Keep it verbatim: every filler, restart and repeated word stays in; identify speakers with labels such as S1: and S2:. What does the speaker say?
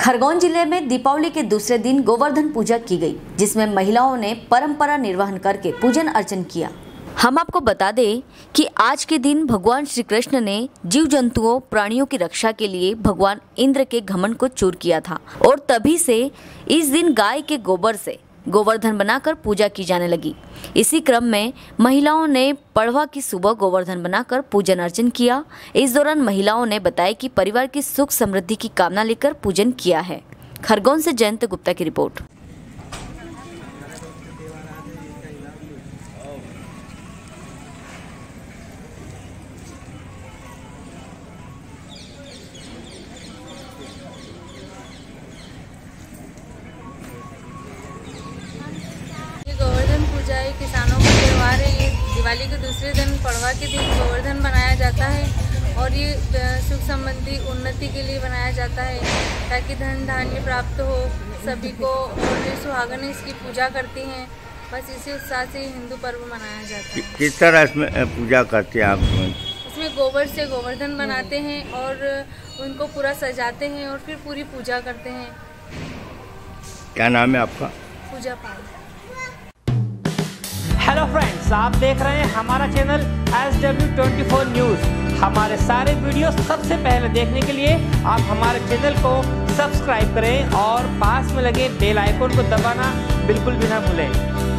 S1: खरगोन जिले में दीपावली के दूसरे दिन गोवर्धन पूजा की गई, जिसमें महिलाओं ने परंपरा निर्वहन करके पूजन अर्चन किया। हम आपको बता दें कि आज के दिन भगवान श्री कृष्ण ने जीव जंतुओं प्राणियों की रक्षा के लिए भगवान इंद्र के घमंड को चूर किया था और तभी से इस दिन गाय के गोबर से गोवर्धन बनाकर पूजा की जाने लगी। इसी क्रम में महिलाओं ने पड़वा की सुबह गोवर्धन बनाकर पूजन अर्चन किया। इस दौरान महिलाओं ने बताया कि परिवार की सुख समृद्धि की कामना लेकर पूजन किया है। खरगोन से जयंत गुप्ता की रिपोर्ट।
S2: गोवर्धन पूजा एक किसानों का त्यौहार है। ये दिवाली के दूसरे दिन पड़वा के दिन गोवर्धन बनाया जाता है और ये सुख संबंधी उन्नति के लिए बनाया जाता है ताकि धन धान्य प्राप्त हो सभी को। और जो सुहागन इसकी पूजा करती हैं, बस इसी उत्साह से हिंदू पर्व मनाया जाता है।
S3: किस तरह इसमें पूजा करते हैं आप?
S2: इसमें गोबर से गोवर्धन बनाते हैं और उनको पूरा सजाते हैं और फिर पूरी पूजा करते हैं।
S3: क्या नाम है आपका?
S2: पूजा पाल।
S4: हेलो फ्रेंड्स, आप देख रहे हैं हमारा channel S W twenty four news. हमारे सारे वीडियो सबसे पहले देखने के लिए आप हमारे चैनल को सब्सक्राइब करें और पास में लगे बेल आइकन को दबाना बिल्कुल भी ना भूलें।